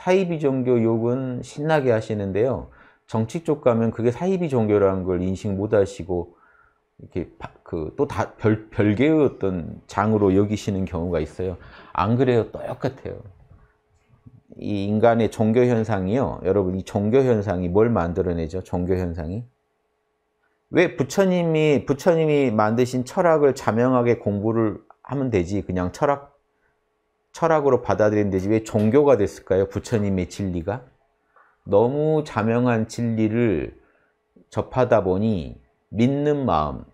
사이비 종교 욕은 신나게 하시는데요. 정치 쪽 가면 그게 사이비 종교라는 걸 인식 못 하시고 이렇게 또 별개의 어떤 장으로 여기시는 경우가 있어요. 안 그래요. 똑같아요. 이 인간의 종교 현상이요. 여러분, 이 종교 현상이 뭘 만들어내죠? 종교 현상이? 왜 부처님이 만드신 철학을 자명하게 공부를 하면 되지. 그냥 철학으로 받아들이면 되지. 왜 종교가 됐을까요? 부처님의 진리가? 너무 자명한 진리를 접하다 보니 믿는 마음,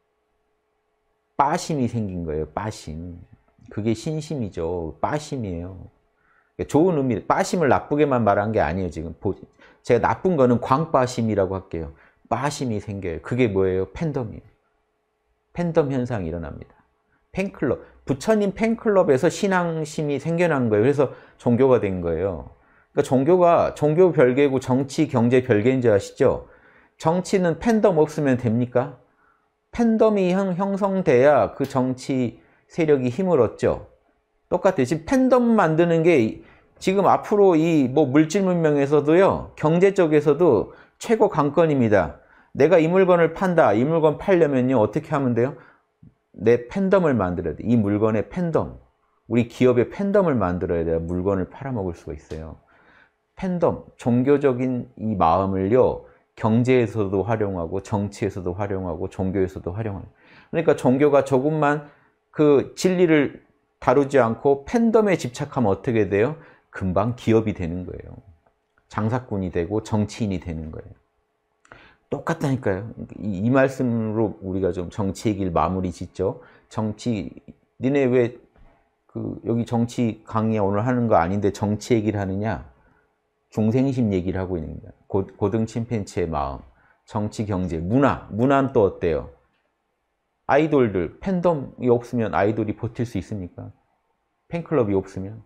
빠심이 생긴 거예요. 빠심. 그게 신심이죠. 빠심이에요. 좋은 의미, 빠심을 나쁘게만 말한 게 아니에요. 지금 제가 나쁜 거는 광빠심이라고 할게요. 빠심이 생겨요. 그게 뭐예요? 팬덤이에요. 팬덤 현상이 일어납니다. 팬클럽. 부처님 팬클럽에서 신앙심이 생겨난 거예요. 그래서 종교가 된 거예요. 그러니까 종교 별개고 정치, 경제 별개인 줄 아시죠? 정치는 팬덤 없으면 됩니까? 팬덤이 형성돼야 그 정치 세력이 힘을 얻죠. 똑같아요. 지금 팬덤 만드는 게 지금 앞으로 이 물질 문명에서도요, 경제 쪽에서도 최고 관건입니다. 내가 이 물건을 판다. 이 물건 팔려면요, 어떻게 하면 돼요? 내 팬덤을 만들어야 돼. 이 물건의 팬덤. 우리 기업의 팬덤을 만들어야 돼야 물건을 팔아먹을 수가 있어요. 팬덤, 종교적인 이 마음을요, 경제에서도 활용하고, 정치에서도 활용하고, 종교에서도 활용하고. 그러니까 종교가 조금만 그 진리를 다루지 않고 팬덤에 집착하면 어떻게 돼요? 금방 기업이 되는 거예요. 장사꾼이 되고 정치인이 되는 거예요. 똑같다니까요. 이 말씀으로 우리가 좀 정치 얘기를 마무리 짓죠. 니네 왜 여기 정치 강의 오늘 하는 거 아닌데 정치 얘기를 하느냐? 중생심 얘기를 하고 있는 거야. 고등 침팬지의 마음, 정치, 경제, 문화는 또 어때요? 아이돌들, 팬덤이 없으면 아이돌이 버틸 수 있습니까? 팬클럽이 없으면?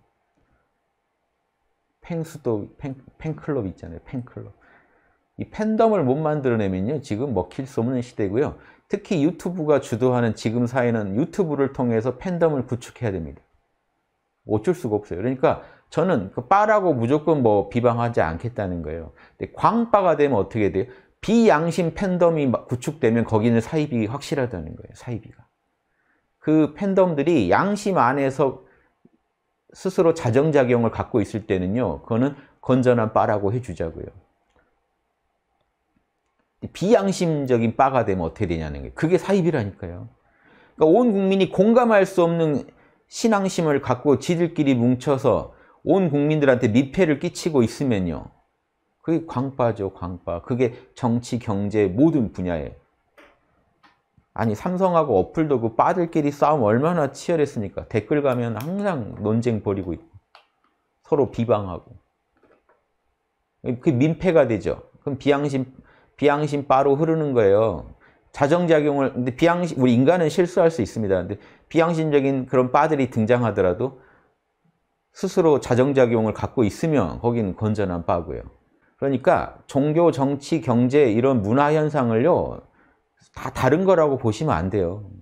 팬클럽 있잖아요. 팬클럽. 이 팬덤을 못 만들어내면요, 지금 먹힐 수 없는 시대고요. 특히 유튜브가 주도하는 지금 사회는 유튜브를 통해서 팬덤을 구축해야 됩니다. 어쩔 수가 없어요. 그러니까 저는 빠라고 무조건 비방하지 않겠다는 거예요. 근데 광빠가 되면 어떻게 돼요? 비양심 팬덤이 구축되면 거기는 사이비 확실하다는 거예요. 사이비가. 그 팬덤들이 양심 안에서 스스로 자정작용을 갖고 있을 때는요, 그거는 건전한 빠라고 해주자고요. 비양심적인 빠가 되면 어떻게 되냐는 거예요. 그게 사입이라니까요. 그러니까 온 국민이 공감할 수 없는 신앙심을 갖고 지들끼리 뭉쳐서 온 국민들한테 민폐를 끼치고 있으면요, 그게 광빠죠. 광빠. 그게 정치, 경제 모든 분야에. 아니, 삼성하고 어플도 그 빠들끼리 싸움 얼마나 치열했습니까? 댓글 가면 항상 논쟁 벌이고 있고 서로 비방하고. 그게 민폐가 되죠. 그럼 비양심 빠로 흐르는 거예요. 자정작용을, 근데 우리 인간은 실수할 수 있습니다. 근데 비양심적인 그런 빠들이 등장하더라도 스스로 자정작용을 갖고 있으면 거기는 건전한 빠고요. 그러니까 종교, 정치, 경제 이런 문화 현상을요, 다 다른 거라고 보시면 안 돼요.